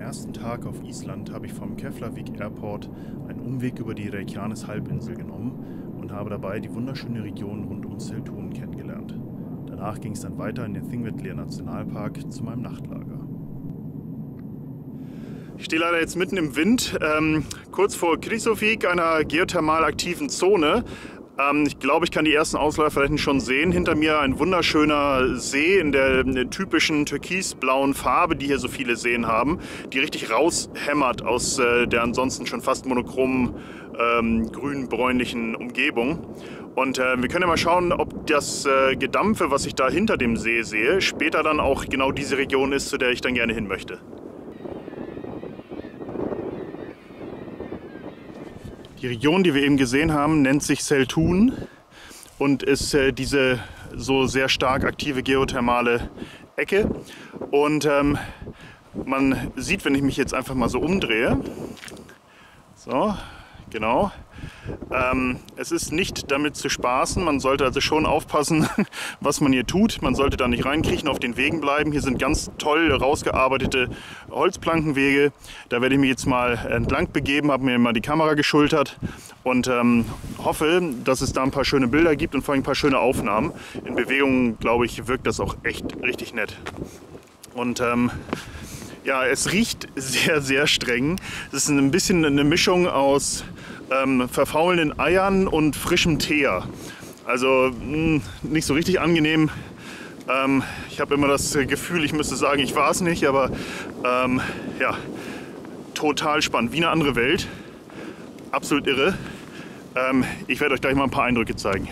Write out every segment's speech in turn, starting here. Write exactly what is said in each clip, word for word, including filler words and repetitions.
ersten Tag auf Island habe ich vom Keflavik Airport einen Umweg über die Reykjanes-Halbinsel genommen und habe dabei die wunderschöne Region rund um Seltun kennengelernt. Danach ging es dann weiter in den Thingvellir Nationalpark zu meinem Nachtlager. Ich stehe leider jetzt mitten im Wind, ähm, kurz vor Krýsuvík, einer geothermal aktiven Zone. Ähm, ich glaube, ich kann die ersten Ausläuferflächen schon sehen. Hinter mir ein wunderschöner See in der, in der typischen türkisblauen Farbe, die hier so viele Seen haben, die richtig raushämmert aus äh, der ansonsten schon fast monochromen ähm, grün-bräunlichen Umgebung. Und äh, wir können ja mal schauen, ob das äh, Gedampfe, was ich da hinter dem See sehe, später dann auch genau diese Region ist, zu der ich dann gerne hin möchte. Die Region, die wir eben gesehen haben, nennt sich Seltun und ist äh, diese so sehr stark aktive geothermale Ecke. Und ähm, man sieht, wenn ich mich jetzt einfach mal so umdrehe, so, genau, ähm, es ist nicht damit zu spaßen. Man sollte also schon aufpassen, was man hier tut. Man sollte da nicht reinkriechen, auf den Wegen bleiben. Hier sind ganz toll rausgearbeitete Holzplankenwege. Da werde ich mich jetzt mal entlang begeben, habe mir mal die Kamera geschultert und ähm, hoffe, dass es da ein paar schöne Bilder gibt und vor allem ein paar schöne Aufnahmen. In Bewegung, glaube ich, wirkt das auch echt richtig nett. Und ähm, ja, es riecht sehr, sehr streng. Es ist ein bisschen eine Mischung aus ähm, verfaulenden Eiern und frischem Teer. Also mh, nicht so richtig angenehm. Ähm, ich habe immer das Gefühl, ich müsste sagen, ich war es nicht, aber ähm, ja, total spannend. Wie eine andere Welt. Absolut irre. Ähm, ich werde euch gleich mal ein paar Eindrücke zeigen.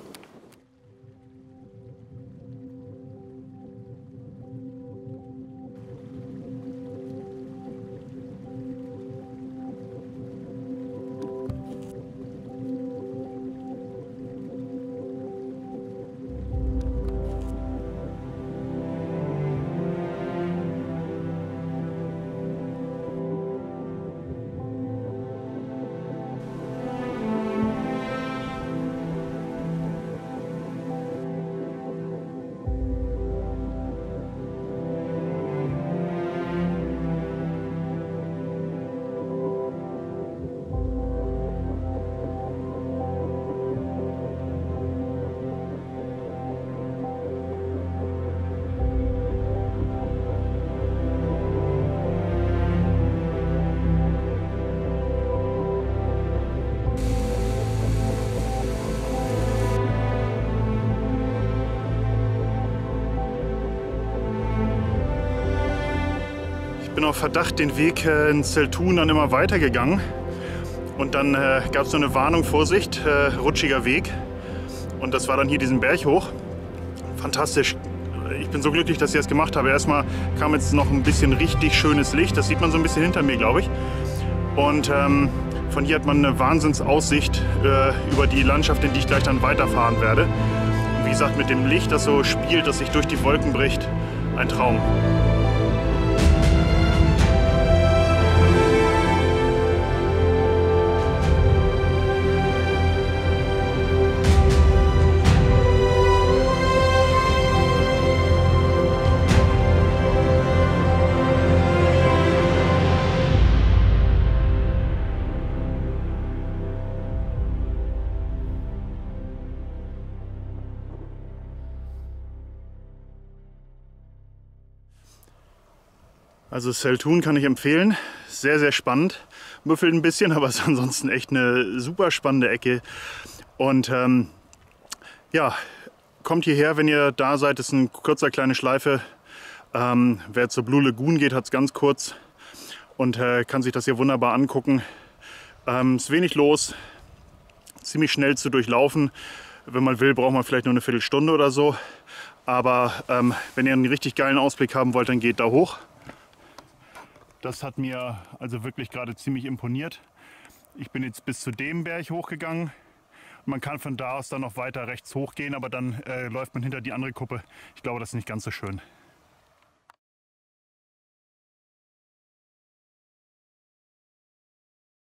Ich bin auf Verdacht den Weg äh, in Seltun dann immer weitergegangen und dann äh, gab es so eine Warnung, Vorsicht, äh, rutschiger Weg, und das war dann hier diesen Berg hoch. Fantastisch. Ich bin so glücklich, dass ich das gemacht habe. Erstmal kam jetzt noch ein bisschen richtig schönes Licht, das sieht man so ein bisschen hinter mir, glaube ich, und ähm, von hier hat man eine Wahnsinnsaussicht äh, über die Landschaft, in die ich gleich dann weiterfahren werde. Und wie gesagt, mit dem Licht, das so spielt, das sich durch die Wolken bricht, ein Traum. Also Seltun kann ich empfehlen, sehr, sehr spannend, müffelt ein bisschen, aber ist ansonsten echt eine super spannende Ecke. Und ähm, ja, kommt hierher, wenn ihr da seid, ist eine kurzer kleine Schleife. Ähm, wer zur Blue Lagoon geht, hat es ganz kurz und äh, kann sich das hier wunderbar angucken. Ähm, ist wenig los, ziemlich schnell zu durchlaufen. Wenn man will, braucht man vielleicht nur eine Viertelstunde oder so. Aber ähm, wenn ihr einen richtig geilen Ausblick haben wollt, dann geht da hoch. Das hat mir also wirklich gerade ziemlich imponiert. Ich bin jetzt bis zu dem Berg hochgegangen. Man kann von da aus dann noch weiter rechts hochgehen, aber dann äh, läuft man hinter die andere Kuppe. Ich glaube, das ist nicht ganz so schön.